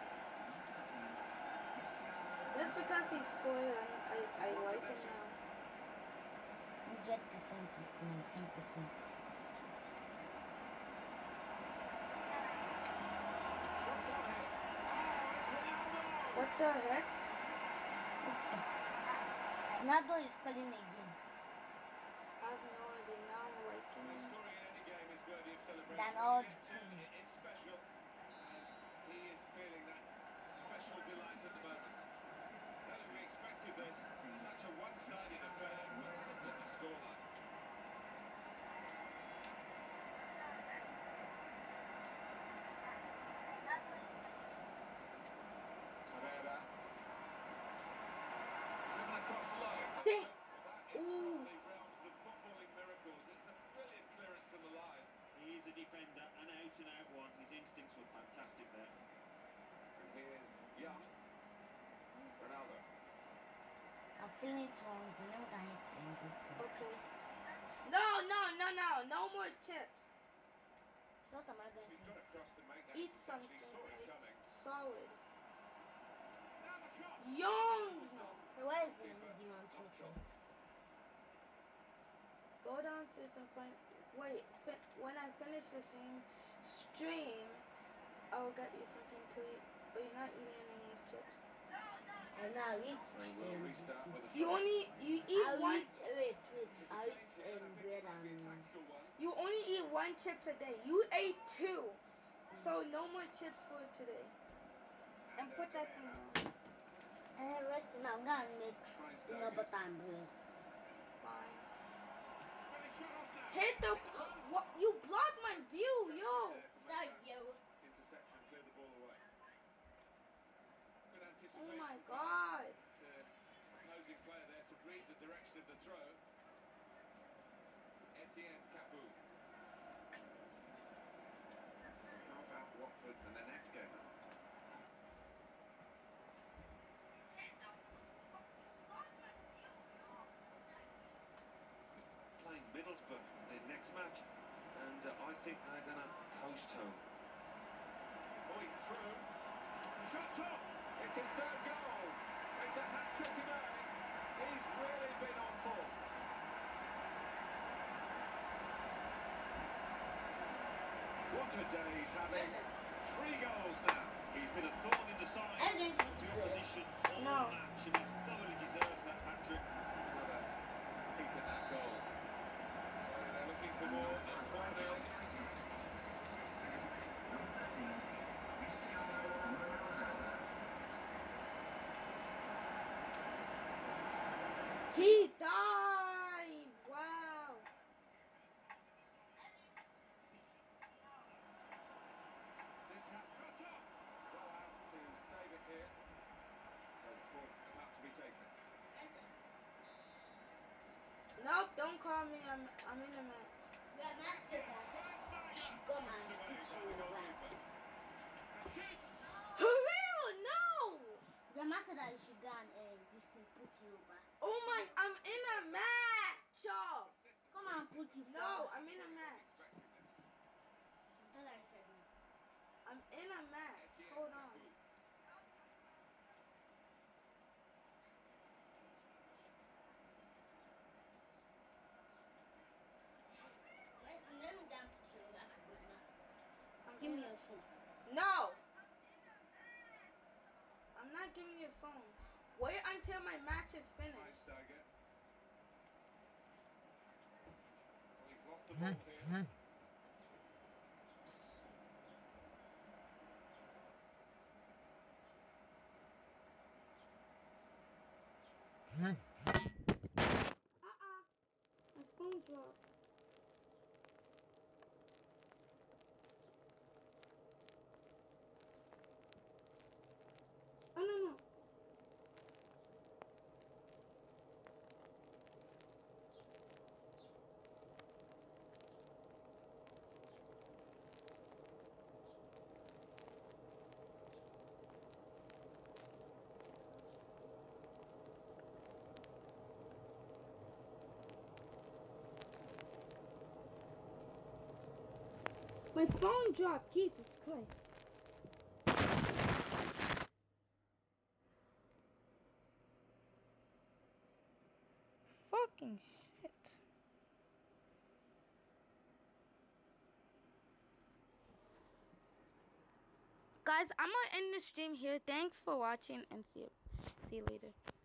That's because he scored and I like him now. 100% to 19%. What the heck? Ronaldo is calling again. I have no idea. Now I'm liking him. Scoring in any game is good. He's celebrating. Than all It teams. is special. And he is feeling that special delight at the moment. Not as we expected this. Such a one-sided affair. Look at the scoreline. Herrera. Driven across low. Dang. That is Ooh. one of the realms of footballing miracles. It's a brilliant clearance from the line. feeling too hungry. Now that I eat in this thing. Okay. No more chips. So what am I going He's to got eat? across to make that. Eat He something saw it like coming. solid. Now the shot. Young. So why is the league you want to eat? Go downstairs and find. Wait. When I finish the same stream, I'll get you something to eat. But you're not eating any more chips. And now eat They will restart with a You shot. eat I'll one. wait. I'll eat bread and Tactical one. You only eat one chip today. You ate two. So no more chips for today. And put that thing on. rest now. I'm gonna make Schweinsteiger. butter and bread. Fine. Well, he's shot off now. Hit the. What? You blocked my view, yo. Sorry, yo. Interception cleared the ball away. Good Oh anticipation. my God. The opposing player there to read the direction of the throw. Etienne Capoue. How about Watford and the next game? Playing Middlesbrough in the next match, and I think they're going to coast home. Point through. Shot up. It's his third goal. It's a hat-trick today. He's really been on form. What a day he's having. 3 goals now. He's been a thorn in the side. I'm going to eat The bread. opposition all No. match, and he thoroughly deserves that hat-trick. What a peek at that goal. So they're looking for more than 4-0. He died. Wow. This has cut up. Well out to save it here. So the point about to be taken. Nope. Don't call me. I'm in a match. Grandma said that she come and put you away. For real? No. Grandma said that you should go and this thing put you over. Oh my. I'm in a match. Oh. Come and put it No. I'm in a match. Until I said no. I'm in a match. Hold on. Where's the name down put you over for Grandma? I'm Give in me a- your phone. No. I'm not giving you a phone. Wait until my match is finished. Schweinsteiger. Well, he's lost the ball here. My phone dropped. Oh no. My phone dropped. Jesus Christ. Fucking shit. Guys, I'm gonna end the stream here. Thanks for watching and see you later.